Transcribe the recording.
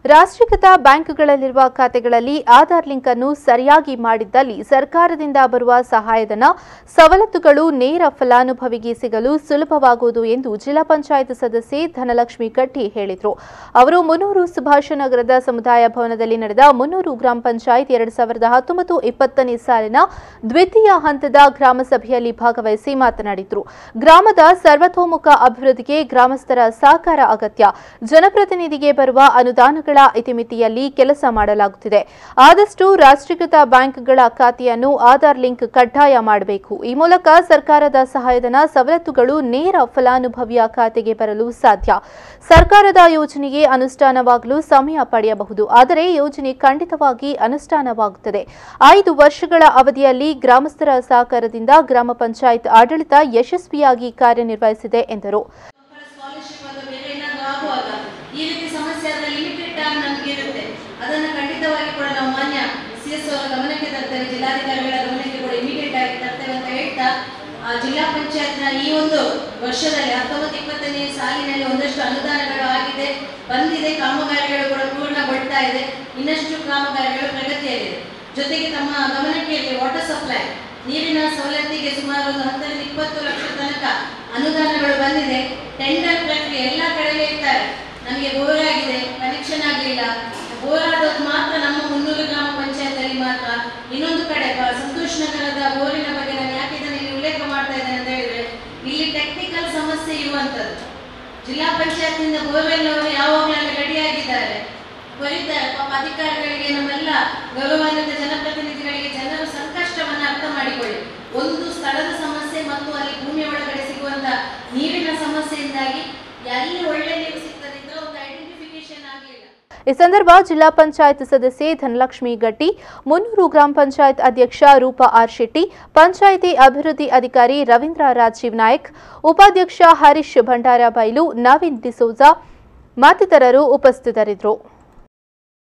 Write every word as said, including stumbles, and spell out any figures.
ರಾಷ್ಟ್ರೀಕೃತ ಬ್ಯಾಂಕ್ಗಳಲ್ಲಿರುವ ಖಾತೆಗಳಲ್ಲಿ ಆಧಾರ್ ಲಿಂಕ್ ಅನ್ನು ಸರಿಯಾಗಿ ಮಾಡಿದ್ದಲ್ಲಿ ಸರ್ಕಾರದಿಂದ ಬರುವ ಸಹಾಯಧನ ಸವಲತ್ತುಗಳು ನೇರ ಫಲಾನುಭವಿಗೆ ಸಿಗಲು ಸುಲಭವಾಗುವುದು ಎಂದು ಜಿಲ್ಲಾ ಪಂಚಾಯತ್ ಸದಸ್ಯೆ ಧನಲಕ್ಷ್ಮಿ ಕಟ್ಟಿ ಹೇಳಿದರು. ಅವರು ಮುನ್ನೂರು ಸುಭಾಷ ನಗರದ ಸಮುದಾಯ ಭವನದಲ್ಲಿ ನಡೆದ ಮುನ್ನೂರು ಗ್ರಾಮ ಪಂಚಾಯತ್ ಎರಡು ಸಾವಿರದ ಹತ್ತೊಂಬತ್ತು ಇಪ್ಪತ್ತನೇ ಸಾಲಿನ ದ್ವಿತೀಯ ಹಂತದ ಗ್ರಾಮ ಸಭೆಯಲ್ಲಿ ಭಾಗವಹಿಸಿ ಮಾತನಾಡಿದರು. ಗ್ರಾಮದ ಸರ್ವತೋಮುಖ ಅಭಿವೃದ್ಧಿಗೆ ಗ್ರಾಮಸ್ಥರ ಸಹಕಾರ ಅಗತ್ಯ. ಜನಪ್ರತಿನಿಧಿಗೆ ಬರುವ ಅನುದಾನಗಳ ಇತಿಮಿತಿಯಲ್ಲಿ ಕೆಲಸ ಮಾಡಲಾಗುತ್ತಿದೆ. ಆದಷ್ಟು ರಾಷ್ಟ್ರೀಕೃತ ಬ್ಯಾಂಕ್ಗಳ ಖಾತೆಯನ್ನು ಆಧಾರ್ ಲಿಂಕ್ ಕಡ್ಡಾಯ ಮಾಡಬೇಕು. ಈ ಮೂಲಕ ಸರ್ಕಾರದ ಸಹಾಯಧನ ಸವಲತ್ತುಗಳು ನೇರ ಫಲಾನುಭವಿಯ ಖಾತೆಗೆ ಬರಲು ಸಾಧ್ಯ. ಸರ್ಕಾರದ ಯೋಜನೆಗೆ ಅನುಷ್ಠಾನವಾಗಲು ಸಮಯ ಪಡೆಯಬಹುದು, ಆದರೆ ಯೋಜನೆ ಖಂಡಿತವಾಗಿ ಅನುಷ್ಠಾನವಾಗುತ್ತದೆ. ಐದು ವರ್ಷಗಳ ಅವಧಿಯಲ್ಲಿ ಗ್ರಾಮಸ್ಥರ ಸಹಕಾರದಿಂದ ಗ್ರಾಮ ಪಂಚಾಯತ್ ಆಡಳಿತ ಯಶಸ್ವಿಯಾಗಿ ಕಾರ್ಯನಿರ್ವಹಿಸಿದೆ ಎಂದರು. ಈ ರೀತಿ ಸಮಸ್ಯೆ ಆದರೆ ಲಿಮಿಟೆಡ್ ಟೈಮ್ ನಮಗೆ ಇರುತ್ತೆ. ಅದನ್ನು ಖಂಡಿತವಾಗಿ ಕೂಡ ನಾವು ಮಾನ್ಯ ಸಿ ಎಸ್ ಅವರ ಗಮನಕ್ಕೆ ತರ್ತೇವೆ, ಜಿಲ್ಲಾಧಿಕಾರಿಗಳ ಗಮನಕ್ಕೆ ಕೂಡ ಇಮಿಡಿಯೇಟ್ ಆಗಿ ತರ್ತೇವೆ ಅಂತ ಹೇಳ್ತಾ, ಜಿಲ್ಲಾ ಪಂಚಾಯತ್ನ ಈ ಒಂದು ವರ್ಷದಲ್ಲಿ ಹತ್ತೊಂಬತ್ತು ಇಪ್ಪತ್ತನೇ ಸಾಲಿನಲ್ಲಿ ಒಂದಷ್ಟು ಅನುದಾನಗಳು ಆಗಿದೆ, ಬಂದಿದೆ, ಕಾಮಗಾರಿಗಳು ಕೂಡ ಪೂರ್ಣಗೊಳ್ತಾ ಇದೆ, ಇನ್ನಷ್ಟು ಕಾಮಗಾರಿಗಳು ಪ್ರಗತಿಯಲ್ಲಿದೆ. ಜೊತೆಗೆ ತಮ್ಮ ಗಮನಕ್ಕೆ ಇರಲಿ, ವಾಟರ್ ಸಪ್ಲೈ ನೀರಿನ ಸವಲತ್ತಿಗೆ ಸುಮಾರು ಒಂದು ಹತ್ತರಿಂದ ಇಪ್ಪತ್ತು ಲಕ್ಷ ತನಕ ಅನುದಾನಗಳು ಬಂದಿದೆ. ಟೆಂಡರ್ ಪ್ರಕ್ರಿಯೆ ಎಲ್ಲ ಕಡೆಯಲ್ಲೇ ಇರ್ತಾರೆ. ನಮಗೆ ಬೋರ್ ಆಗಿದೆ, ಕನೆಕ್ಷನ್ ಆಗಲಿಲ್ಲ, ಬೋರ್ ಆದದ್ದು ಮಾತ್ರ ನಮ್ಮ ಮುನ್ನೂರು ಗ್ರಾಮ ಪಂಚಾಯತ್ ಅಲ್ಲಿ ಮಾತ್ರ. ಇನ್ನೊಂದು ಕಡೆ ಸಂತೋಷ್ ನಗರದ ಬೋರಿನ ಬಗ್ಗೆ ನಾನು ಯಾಕೆ ಇದನ್ನು ಇಲ್ಲಿ ಉಲ್ಲೇಖ ಮಾಡ್ತಾ ಇದ್ದೇನೆ ಅಂತ ಹೇಳಿದ್ರೆ, ಇಲ್ಲಿ ಟೆಕ್ನಿಕಲ್ ಸಮಸ್ಯೆ ಇರುವಂತದ್ದು. ಜಿಲ್ಲಾ ಪಂಚಾಯತ್ನಿಂದ ಬೋರ್ವೆಲ್ ಅವರು ಯಾವಾಗಲೂ ರೆಡಿ ಆಗಿದ್ದಾರೆ, ಬರೀತಾರೆ. ಪಾಪ ಅಧಿಕಾರಿಗಳಿಗೆ, ನಮ್ಮೆಲ್ಲ ಗೌರವಾನ್ವಿತ ಜನಪ್ರತಿನಿಧಿಗಳಿಗೆ ಜನರು ಸಂಕಷ್ಟವನ್ನು ಅರ್ಥ ಮಾಡಿಕೊಳ್ಳಿ. ಒಂದು ಸ್ಥಳದ ಸಮಸ್ಯೆ ಮತ್ತು ಅಲ್ಲಿ ಭೂಮಿಯ ಒಳಗಡೆ ಸಿಗುವಂತ ನೀರಿನ ಸಮಸ್ಯೆಯಿಂದಾಗಿ ಎಲ್ಲಿ ಒಳ್ಳೆ ನೀರು ಸಿಗ್ತದೆ ಇದ್ರೆ ಒಂದು ಐಡೆಂಟಿಫಿಕೇಶನ್ ಆಗಲಿಲ್ಲ. ಈ ಸಂದರ್ಭ ಜಿಲ್ಲಾ ಪಂಚಾಯತ್ ಸದಸ್ಯೆ ಧನಲಕ್ಷ್ಮಿ ಗಟ್ಟಿ, ಮುನ್ನೂರು ಗ್ರಾಮ ಪಂಚಾಯತ್ ಅಧ್ಯಕ್ಷ ರೂಪಾ ಆರ್ ಶೆಟ್ಟಿ, ಪಂಚಾಯಿತಿ ಅಭಿವೃದ್ಧಿ ಅಧಿಕಾರಿ ರವೀಂದ್ರ ರಾಜೀವ್ ನಾಯಕ್, ಉಪಾಧ್ಯಕ್ಷ ಹರೀಶ್ ಭಂಡಾರ ಬೈಲು, ನವೀನ್ ಡಿಸೋಜಾ ಮತ್ತಿತರರು ಉಪಸ್ಥಿತರಿದ್ದರು.